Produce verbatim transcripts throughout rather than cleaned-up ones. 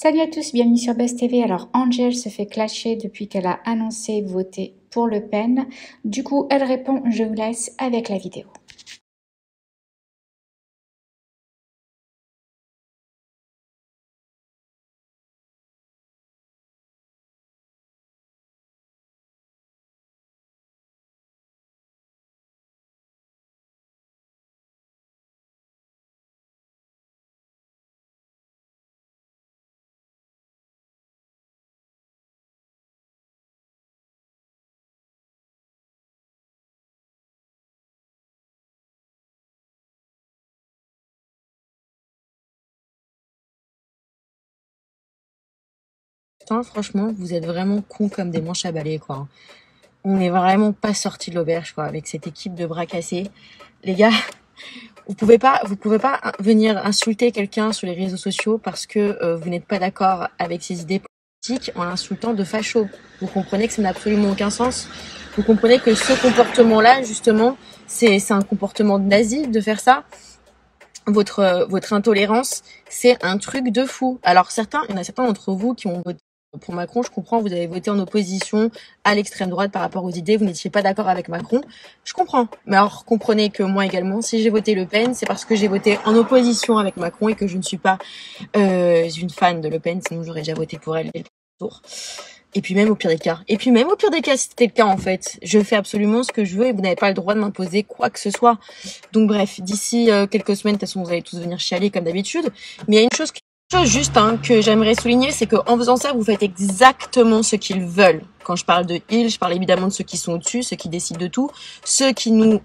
Salut à tous, bienvenue sur Buzz T V. Alors Angel se fait clasher depuis qu'elle a annoncé voter pour Le Pen. Du coup, elle répond, je vous laisse avec la vidéo. Putain, franchement, vous êtes vraiment cons comme des manches à balai, quoi. On n'est vraiment pas sorti de l'auberge, quoi, avec cette équipe de bras cassés. Les gars, vous pouvez pas, vous pouvez pas venir insulter quelqu'un sur les réseaux sociaux parce que euh, vous n'êtes pas d'accord avec ses idées politiques en l'insultant de facho. Vous comprenez que ça n'a absolument aucun sens. Vous comprenez que ce comportement-là, justement, c'est c'est un comportement de nazi de faire ça. Votre euh, votre intolérance, c'est un truc de fou. Alors certains, il y en a certains d'entre vous qui ont voté pour Macron, je comprends, vous avez voté en opposition à l'extrême droite par rapport aux idées, vous n'étiez pas d'accord avec Macron, je comprends. Mais alors comprenez que moi également, si j'ai voté Le Pen, c'est parce que j'ai voté en opposition avec Macron et que je ne suis pas euh, une fan de Le Pen, sinon j'aurais déjà voté pour elle dès le tour. Et puis même au pire des cas. Et puis même au pire des cas, si c'était le cas en fait, je fais absolument ce que je veux et vous n'avez pas le droit de m'imposer quoi que ce soit. Donc bref, d'ici euh, quelques semaines, de toute façon vous allez tous venir chialer comme d'habitude. Mais il y a une chose, une chose juste hein, que j'aimerais souligner, c'est qu'en faisant ça, vous faites exactement ce qu'ils veulent. Quand je parle de ils, je parle évidemment de ceux qui sont au-dessus, ceux qui décident de tout, ceux qui nous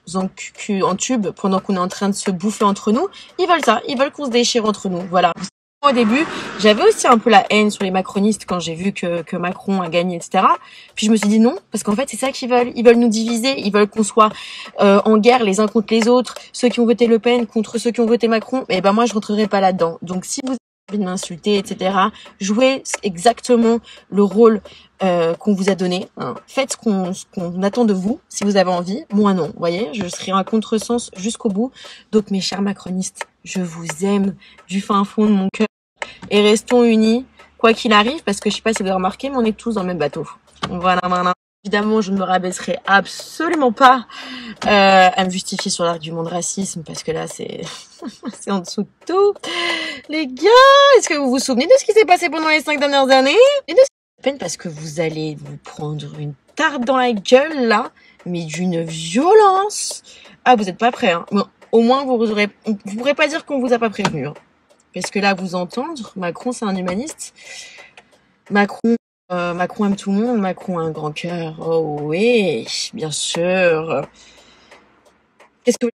entubent pendant qu'on est en train de se bouffer entre nous. Ils veulent ça, ils veulent qu'on se déchire entre nous. Voilà. Au début, j'avais aussi un peu la haine sur les macronistes quand j'ai vu que, que Macron a gagné, et cetera. Puis je me suis dit non, parce qu'en fait c'est ça qu'ils veulent. Ils veulent nous diviser, ils veulent qu'on soit euh, en guerre les uns contre les autres, ceux qui ont voté Le Pen contre ceux qui ont voté Macron. Et ben moi je rentrerai pas là-dedans. Donc si vous avez envie de m'insulter, et cetera, jouez exactement le rôle euh, qu'on vous a donné. Hein. Faites ce qu'on, ce qu'on attend de vous, si vous avez envie. Moi non, vous voyez, je serai un contresens jusqu'au bout. Donc mes chers macronistes, je vous aime du fin fond de mon cœur. Et restons unis, quoi qu'il arrive, parce que je sais pas si vous avez remarqué, mais on est tous dans le même bateau. Voilà, voilà. Évidemment, je ne me rabaisserai absolument pas euh, à me justifier sur l'argument de racisme, parce que là, c'est c'est en dessous de tout. Les gars, est-ce que vous vous souvenez de ce qui s'est passé pendant les cinq dernières années? Et de ce peine parce que vous allez vous prendre une tarte dans la gueule, là, mais d'une violence. Ah, vous n'êtes pas prêts, hein. Bon, au moins, vous aurez, vous pourrez pas dire qu'on vous a pas prévenu, hein. Parce que là, vous entendre, Macron, c'est un humaniste. Macron, euh, Macron aime tout le monde. Macron a un grand cœur. Oh oui, bien sûr. Qu'est-ce que